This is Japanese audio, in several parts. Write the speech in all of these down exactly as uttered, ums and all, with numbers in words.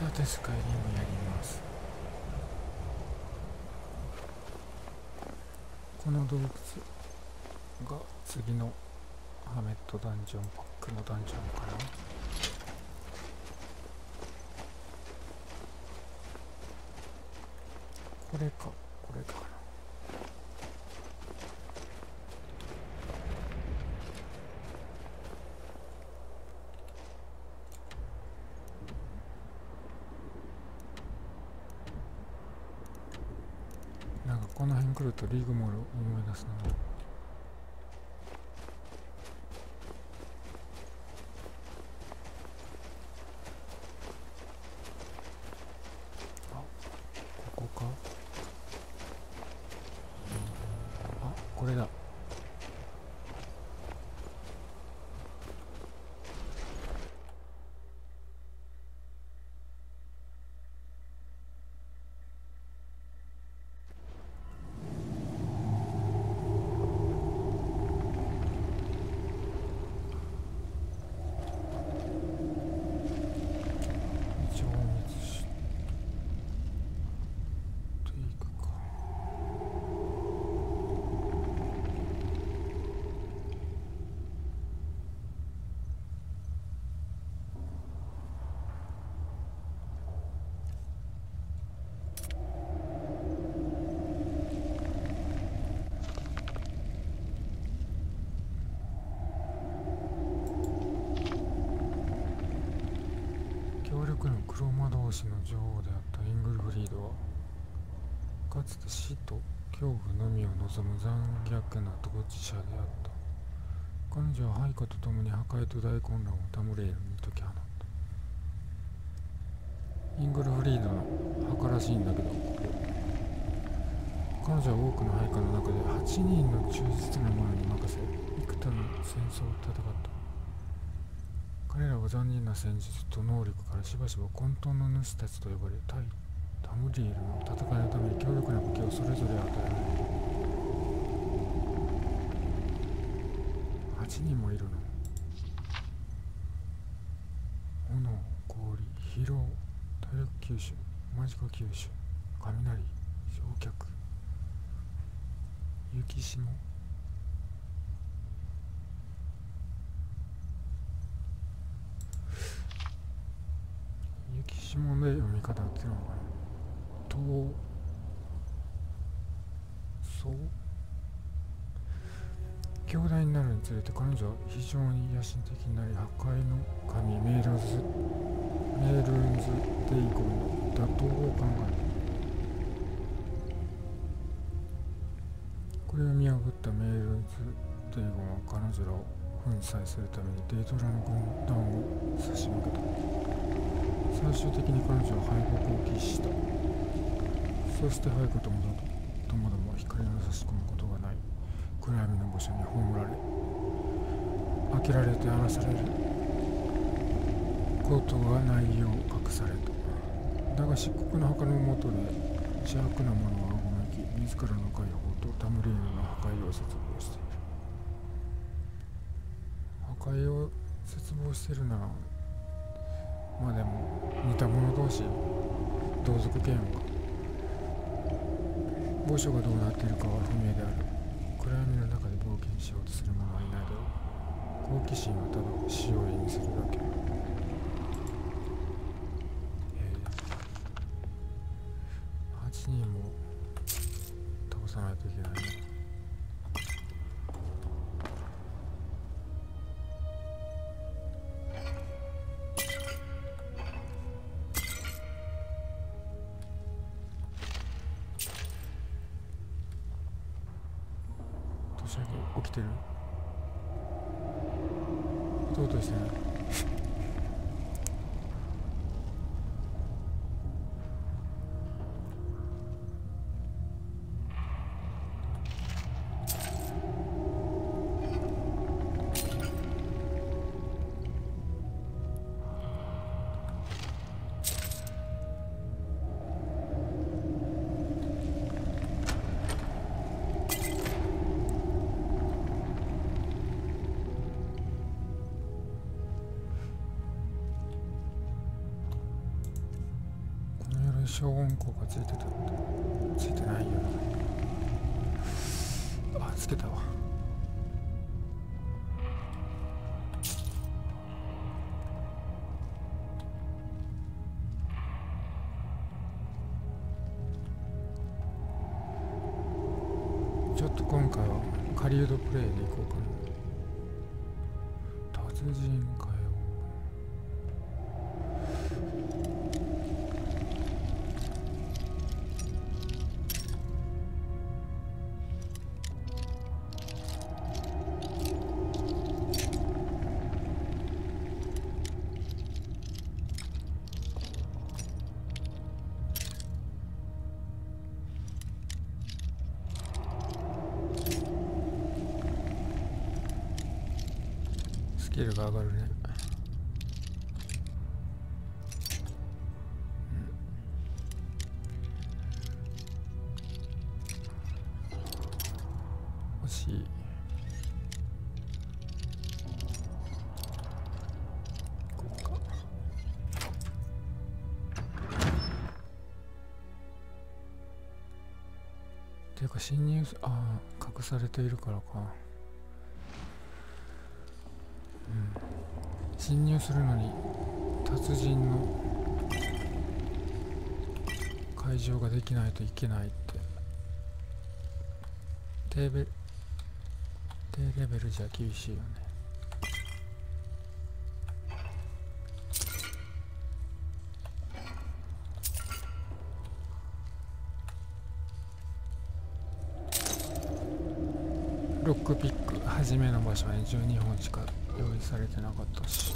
さてスカイリムやります。この洞窟が次のハメットダンジョンパックのダンジョンかな。これかこれかな。なんかこの辺来るとリーグモール思い出すな。あ、ここか。あ、これだ。強力な黒魔導士の女王であったイングルフリードはかつて死と恐怖のみを望む残虐な統治者であった。彼女は配下と共に破壊と大混乱をタムレイルに解き放った。イングルフリードの墓らしいんだけど、ここ彼女は多くの配下の中ではちにんの忠実な者に任せ幾多の戦争を戦った。彼らは残忍な戦術と能力からしばしば混沌の主たちと呼ばれ、対タムリールの戦いのために強力な武器をそれぞれ与えられる。はちにんもいるの。炎、氷、疲労、体力吸収、マジカ吸収、雷、焼却、雪霜。雪霜で読み方っていうのかな。とそう強大になるにつれて彼女は非常に野心的になり、破壊の神メールズメールンズ・デイゴンの打倒を考えた。これを見破ったメールンズ・デイゴンは彼女らを粉砕するためにデイドラの軍団を差し向けた。最終的に彼女は敗北を喫した。そして背後ともどもども光の差し込むことがない暗闇の場所に葬られ、開けられて荒らされることがないよう隠された。だが漆黒の墓の下で邪悪な者はうごめき、自らの解放とタムリーヌの破壊を絶望している。破壊を絶望しているなら、まあでも似た者同士同族嫌悪か。墓所がどうなっているかは不明である。暗闇の中で冒険しようとする者はいないだろう。好奇心はただ死を意味するだけ。えー、はちにんも倒さないといけないね。起きてる？うとうとしてない？ れ消音効果ついてたってついてないよな。あ、つけたわ。ちょっと今回は狩人プレイでいこうかな。達人かよ。スキルが上がるね。欲しい。こうか。ていうか侵入す、ああ隠されているからか。侵入するのに達人の会場ができないといけないって。低ベ低レベルじゃ厳しいよね。ロックピック初めの場所にじゅうにほんしか用意されてなかったし。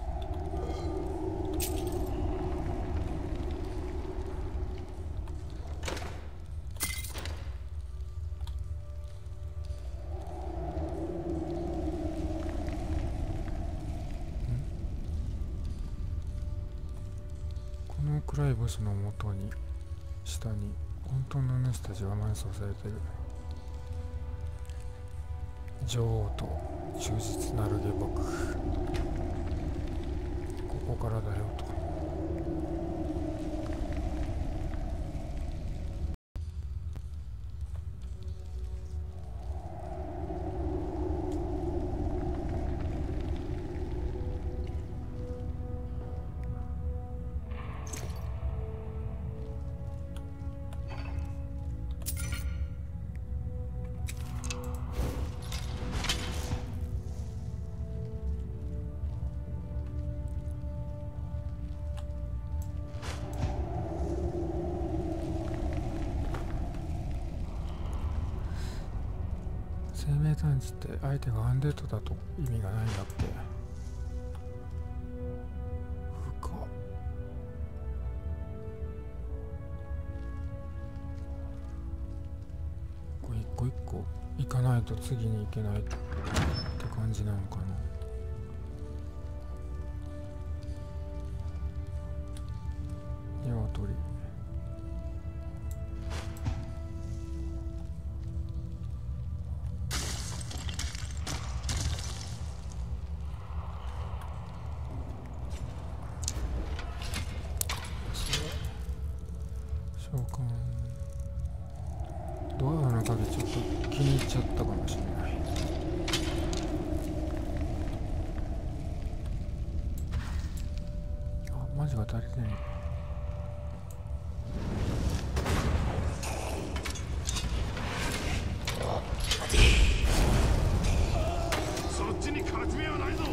この暗いボスの元に下に本当の主たちが埋葬されている。女王と忠実なる下僕、ここからだよと。生命探知って相手がアンデッドだと意味がないんだっけ。深っ。これ一個一個行かないと次に行けないって感じなのかな。鶏。召喚。ドアの鍵ちょっと気に入っちゃったかもしれない。あ、マジが足りてない。 そっちに勝ち目はないぞ。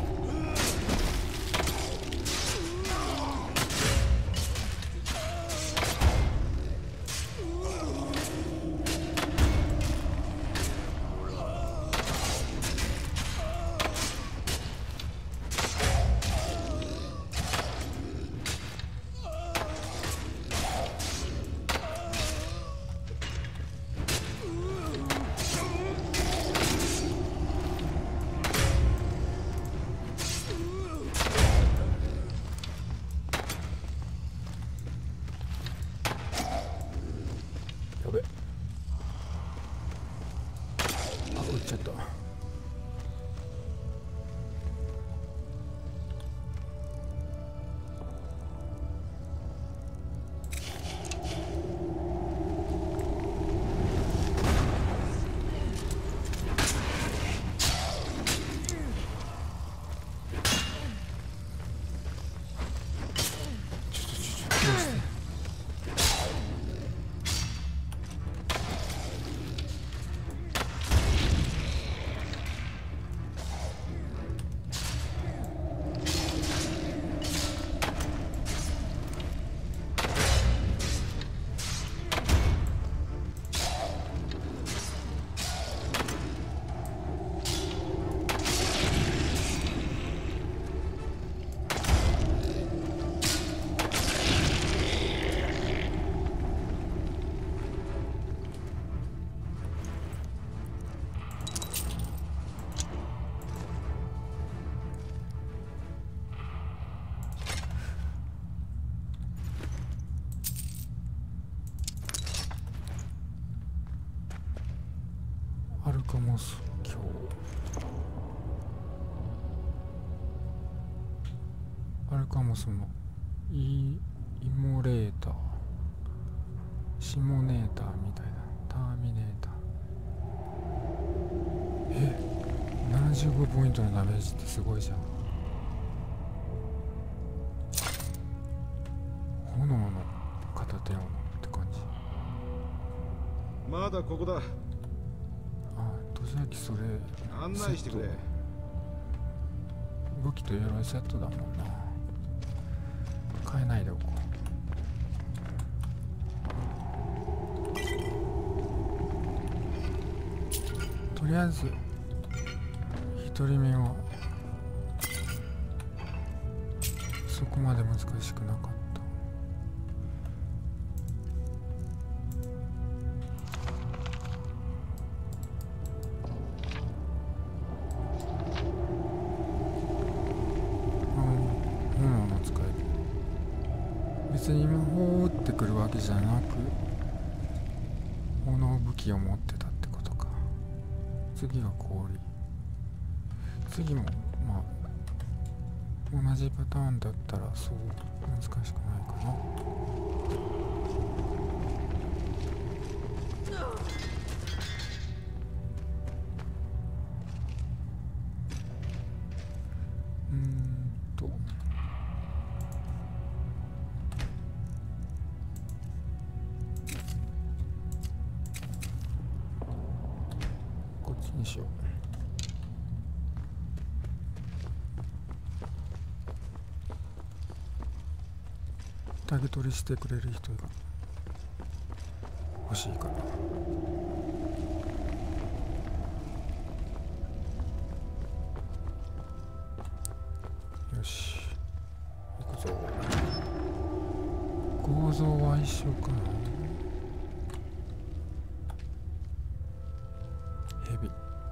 モス教。アルカモスのイイモレーター、シモネーターみたいな、ターミネーター。え、ななじゅうごポイントのダメージってすごいじゃん。炎の片手斧って感じ。 まだここだ。 あ、戸崎それ案内してくれ。 武器と鎧セットだもんな。変えないでおこう。とりあえず一人目はそこまで難しくなかった。別に魔法を打ってくるわけじゃなく、炎武器を持ってたってことか。次は氷。次もまあ同じパターンだったらそう難しくないかな。うーんとこっちにしよう。竹取りしてくれる人が欲しいから。よし行くぞ。構造は一緒かな。蛇。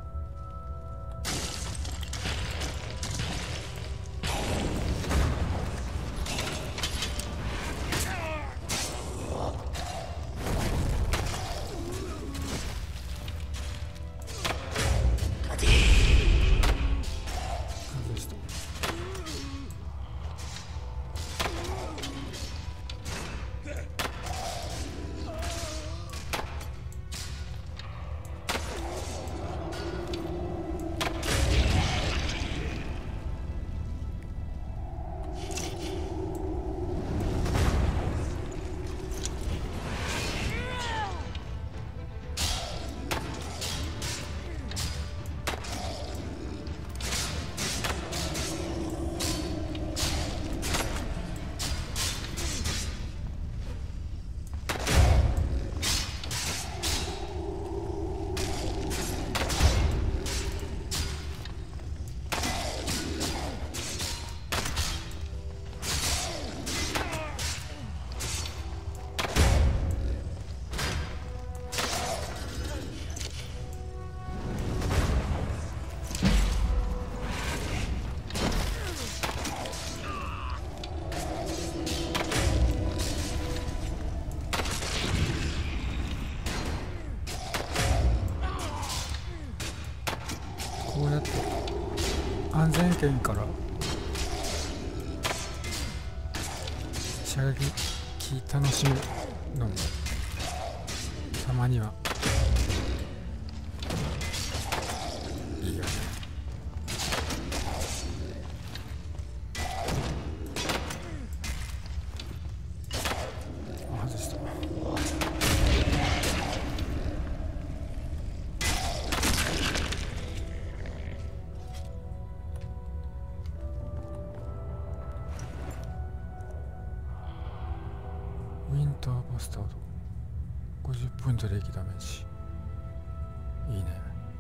こうやって安全圏から射撃楽しむのもたまにはいいよね。あ、外した。ウィンターバスタードごじゅっポイントで液ダメージ。いいね。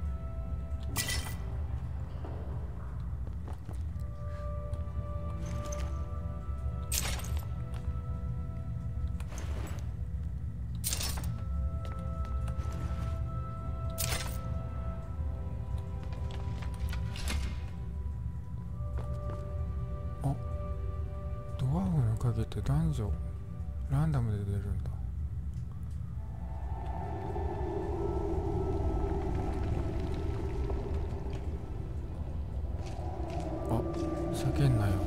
あ、ドワーフの影って男女ランダムで出るんだ。 叫んなよ。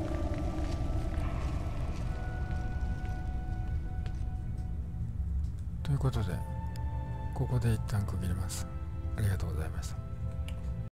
ということでここで一旦区切ります。ありがとうございました。